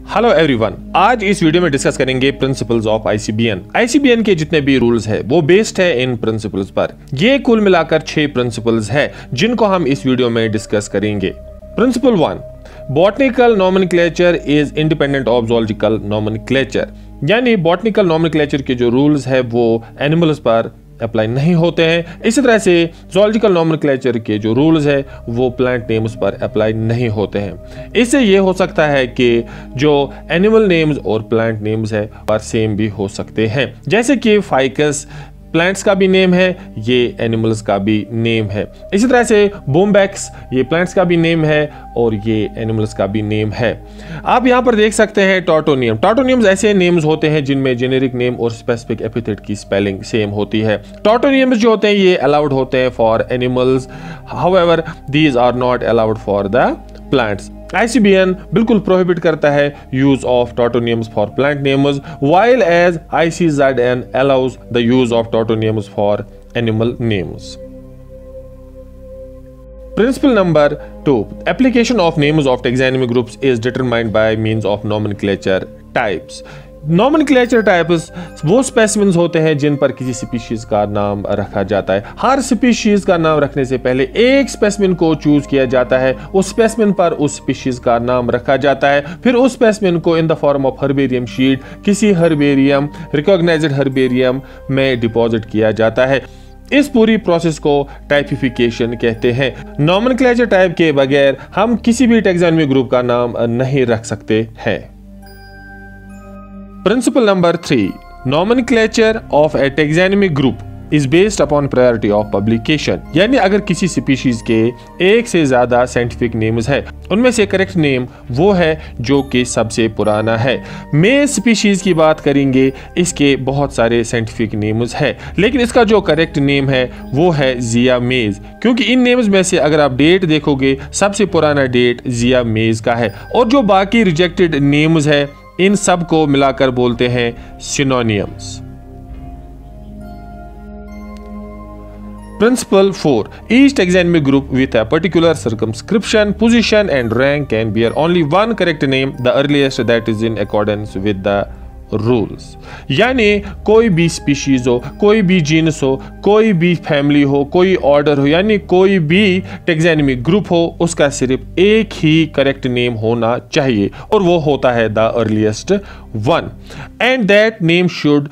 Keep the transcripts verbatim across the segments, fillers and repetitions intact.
Hello everyone, आज इस video में डिस्कस करेंगे प्रिंसिपल्स ऑफ आईसीबीएन। आईसीबीएन के जितने भी रूल्स है वो बेस्ड है इन प्रिंसिपल्स पर। ये कुल मिलाकर छह प्रिंसिपल्स है जिनको हम इस वीडियो में डिस्कस करेंगे। Principle one, botanical nomenclature is independent of zoological nomenclature. यानी बॉटनिकल नॉमेनक्लेचर के जो रूल्स है वो एनिमल्स पर अप्लाई नहीं होते हैं। इसी तरह से ज़ूलॉजिकल नॉमेनक्लेचर के जो रूल्स है वो प्लांट नेम्स पर अप्लाई नहीं होते हैं। इससे ये हो सकता है कि जो एनिमल नेम्स और प्लांट नेम्स है पर सेम भी हो सकते हैं। जैसे कि फाइकस प्लांट्स का भी नेम है, ये एनिमल्स का भी नेम है। इसी तरह से बोम्बैक्स ये प्लांट्स का भी नेम है और ये एनिमल्स का भी नेम है। आप यहाँ पर देख सकते हैं टॉटोनियम। टॉटोनियम्स ऐसे नेम्स होते हैं जिनमें जेनेरिक नेम और स्पेसिफिक एपिथेट की स्पेलिंग सेम होती है। टॉटोनियम्स जो होते हैं ये अलाउड होते हैं for animals, however these are not allowed for the plants. ICBN बिल्कुल प्रोहिबिट करता है use of tautonyms for plant names, while as I C Z N allows the use of totonyms for animal names. Principle number two, application of names of taxonomy groups is determined by means of nomenclature types. Nomenclature types वो specimens होते हैं जिन पर किसी species का नाम रखा जाता है। हर स्पीशीज का नाम रखने से पहले एक स्पेसिमेन को चूज किया जाता है, उस स्पेसिमेन पर उस स्पीशीज का नाम रखा जाता है, फिर उस स्पेसिमेन को in the form of herbarium sheet किसी हर्बेरियम रिकॉग्नाइज्ड हर्बेरियम में डिपॉजिट किया जाता है। इस पूरी प्रोसेस को टाइपिफिकेशन कहते हैं। नॉमेनक्लेचर टाइप के बगैर हम किसी भी टैक्सोनॉमी ग्रुप का नाम नहीं रख सकते हैं। Principle number three, nomenclature of a taxonomy group is based upon priority of publication. यानी अगर किसी स्पीशीज के एक से ज्यादा साइंटिफिक नेम्स है, उनमें से करेक्ट नेम वो है जो कि सबसे पुराना है। मेज स्पीशीज की बात करेंगे, इसके बहुत सारे साइंटिफिक नेम्स है, लेकिन इसका जो करेक्ट नेम है वो है जिया मेज, क्योंकि इन नेम्स में से अगर आप डेट देखोगे सबसे पुराना डेट जिया मेज का है और जो बाकी रिजेक्टेड नेम्स है इन सब को मिलाकर बोलते हैं synonyms. Principle four, each taxonomy group with a particular circumscription, position and rank can bear only one correct name, the earliest that is in accordance with the rules. यानी कोई भी स्पीशीज हो, कोई भी जीनस हो, कोई भी फैमिली हो, कोई ऑर्डर हो, यानी कोई भी टैक्सोनॉमी ग्रुप हो, उसका सिर्फ एक ही करेक्ट नेम होना चाहिए और वो होता है the earliest one, and that name should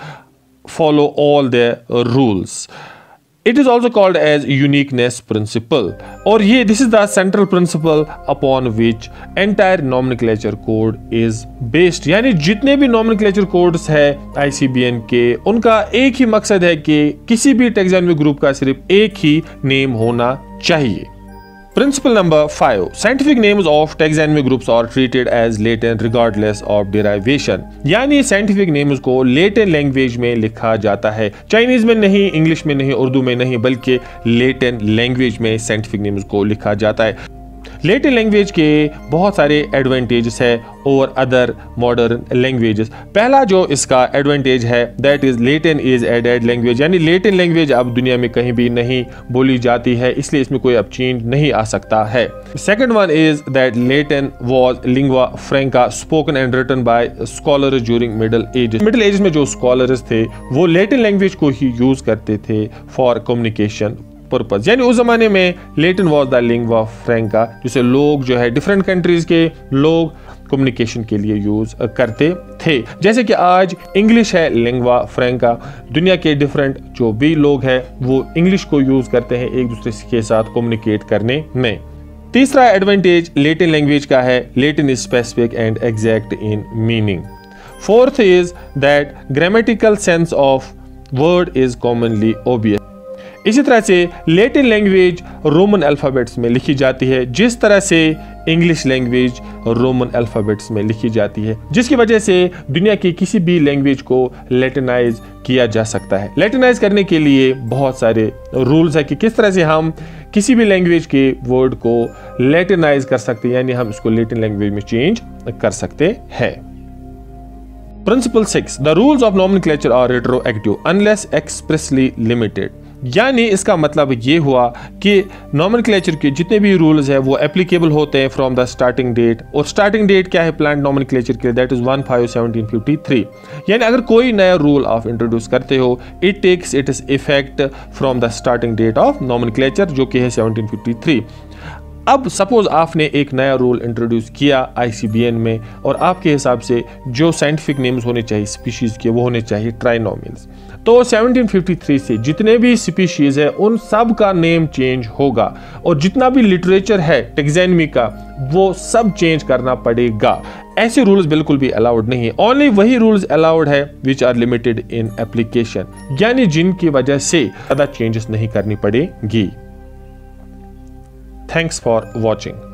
follow all the rules. It is also called as uniqueness principle, और ये this is the central principle upon which entire nomenclature code is based। यानी जितने भी nomenclature codes है ICBN के, उनका एक ही मकसद है कि किसी भी टैक्सोनॉमी ग्रुप का सिर्फ एक ही नेम होना चाहिए। Principle number five, scientific names of taxonomy groups are treated as latent regardless of derivation। यानी साइंटिफिक नेम्स को लेटेन लैंग्वेज में लिखा जाता है, चाइनीज में नहीं, इंग्लिश में नहीं, उर्दू में नहीं, बल्कि लेटेन लैंग्वेज में साइंटिफिक नेम्स को लिखा जाता है। लेटेन लैंग्वेज के बहुत सारे एडवांटेजेस है ओवर अदर मॉडर्न लैंग्वेजेस। पहला जो इसका एडवांटेज है that is Latin is a dead language, यानी लेटेन लैंग्वेज अब दुनिया में कहीं भी नहीं बोली जाती है, इसलिए इसमें कोई अब चेंज नहीं आ सकता है। Second one is that Latin was lingua franca spoken and written by scholars during middle ages. Middle ages में जो स्कॉलर्स थे वो लेटेन लैंग्वेज को ही यूज करते थे फॉर कम्युनिकेशन पर्पज। यानी उस जमाने में Latin was the lingua franca, जिसे लोग जो है डिफरेंट कंट्रीज के लोग कम्युनिकेशन के लिए यूज करते थे। जैसे कि आज इंग्लिश है लिंग्वा फ्रैंका, दुनिया के डिफरेंट जो भी लोग हैं वो इंग्लिश को यूज करते हैं एक दूसरे के साथ कम्युनिकेट करने में। तीसरा एडवांटेज लेटिन लैंग्वेज का है, Latin is specific and exact in meaning. Fourth is that grammatical sense of word is commonly obvious. इसी तरह से लेटिन लैंग्वेज रोमन अल्फाबेट्स में लिखी जाती है, जिस तरह से इंग्लिश लैंग्वेज रोमन अल्फाबेट्स में लिखी जाती है, जिसकी वजह से दुनिया की किसी भी लैंग्वेज को लैटिनाइज किया जा सकता है। लैटिनाइज करने के लिए बहुत सारे रूल्स है कि किस तरह से हम किसी भी लैंग्वेज के वर्ड को लैटिनाइज कर सकते हैं, यानी हम इसको लेटिन लैंग्वेज में चेंज कर सकते हैं। Principle six, the rules of nomenclature are retroactive unless expressly limited। यानी इसका मतलब ये हुआ कि नॉमेनक्लेचर के जितने भी रूल्स हैं वो एप्लीकेबल होते हैं फ्रॉम द स्टार्टिंग डेट। और स्टार्टिंग डेट क्या है प्लांट नॉमेनक्लेचर के लिए, that is one five seventeen fifty three. यानी अगर कोई नया रूल आप इंट्रोड्यूस करते हो, it takes its effect from the starting date of nomenclature, जो कि है सेवनटीन फिफ्टी थ्री। अब सपोज आपने एक नया रूल इंट्रोड्यूस किया आईसीबीएन में, और आपके हिसाब से जो साइंटिफिक नेम्स होने चाहिए स्पीशीज के वो होने चाहिए ट्राइनोमियल्स। तो सेवनटीन फिफ्टी थ्री से जितने भी स्पीशीज है उन सब का नेम चेंज होगा, और जितना भी लिटरेचर है टैक्सोनॉमी का वो सब चेंज करना पड़ेगा। ऐसे रूल्स बिल्कुल भी अलाउड नहीं है। ओनली वही रूल्स अलाउड है which are limited in application, यानी जिनकी वजह से ज्यादा चेंजेस नहीं करनी पड़ेगी। Thanks for watching.